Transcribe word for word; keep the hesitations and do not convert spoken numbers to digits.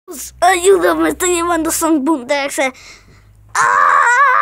Ayuda, me está llevando Sonic Boom de Exe. ¡Ah!